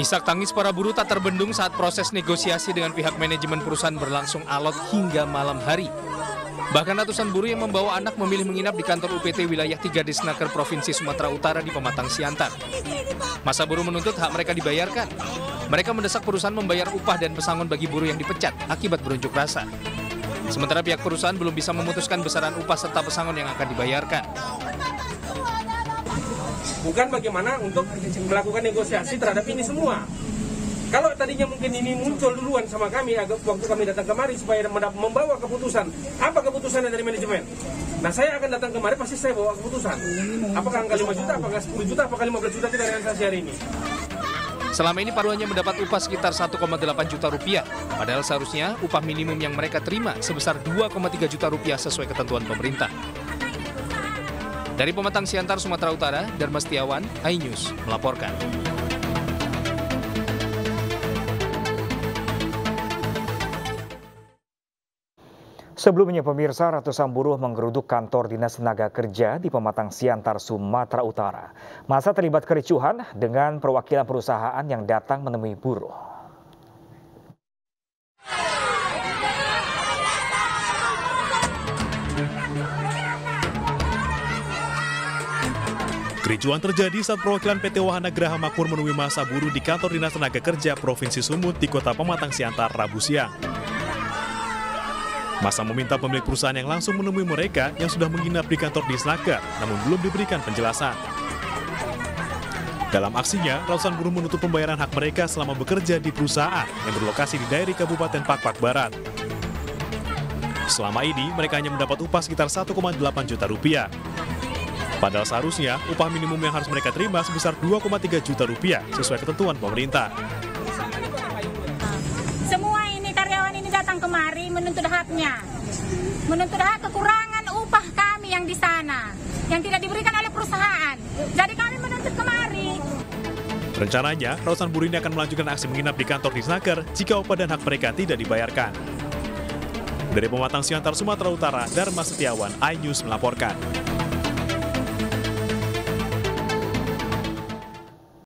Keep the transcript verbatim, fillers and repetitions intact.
Isak tangis para buruh tak terbendung saat proses negosiasi dengan pihak manajemen perusahaan berlangsung alot hingga malam hari. Bahkan ratusan buruh yang membawa anak memilih menginap di kantor U P T wilayah tiga Disnaker Provinsi Sumatera Utara di Pematang Siantar. Masa buruh menuntut hak mereka dibayarkan. Mereka mendesak perusahaan membayar upah dan pesangon bagi buruh yang dipecat akibat berunjuk rasa. Sementara pihak perusahaan belum bisa memutuskan besaran upah serta pesangon yang akan dibayarkan. Bukan bagaimana untuk melakukan negosiasi terhadap ini semua. Kalau tadinya mungkin ini muncul duluan sama kami waktu kami datang kemari supaya membawa keputusan. Apa keputusannya dari manajemen? Nah, saya akan datang kemari pasti saya bawa keputusan. Apakah angka lima juta, apakah sepuluh juta, apakah lima belas juta, kita realisasi hari ini. Selama ini buruh hanya mendapat upah sekitar satu koma delapan juta rupiah. Padahal seharusnya upah minimum yang mereka terima sebesar dua koma tiga juta rupiah sesuai ketentuan pemerintah. Dari Pematang Siantar, Sumatera Utara, Dharma Setiawan, iNews melaporkan. Sebelumnya pemirsa, ratusan buruh menggeruduk kantor Dinas Tenaga Kerja di Pematang Siantar, Sumatera Utara. Masa terlibat kericuhan dengan perwakilan perusahaan yang datang menemui buruh. Kericuhan terjadi saat perwakilan P T Wahana Graha Makmur menemui masa buruh di kantor Dinas Tenaga Kerja Provinsi Sumut di Kota Pematang Siantar, Rabu siang. Masa meminta pemilik perusahaan yang langsung menemui mereka yang sudah menginap di kantor Disnaker, namun belum diberikan penjelasan. Dalam aksinya, ratusan buruh menuntut pembayaran hak mereka selama bekerja di perusahaan yang berlokasi di daerah Kabupaten Pakpak Barat. Selama ini, mereka hanya mendapat upah sekitar satu koma delapan juta rupiah. Padahal seharusnya upah minimum yang harus mereka terima sebesar dua koma tiga juta rupiah sesuai ketentuan pemerintah. Semua ini karyawan ini datang kemari menuntut haknya, menuntut hak kekurangan upah kami yang di sana, yang tidak diberikan oleh perusahaan. Jadi kami menuntut kemari. Rencananya, ratusan buruh ini akan melanjutkan aksi menginap di kantor Disnaker jika upah dan hak mereka tidak dibayarkan. Dari Pematang Siantar, Sumatera Utara, Dharma Setiawan, iNews melaporkan.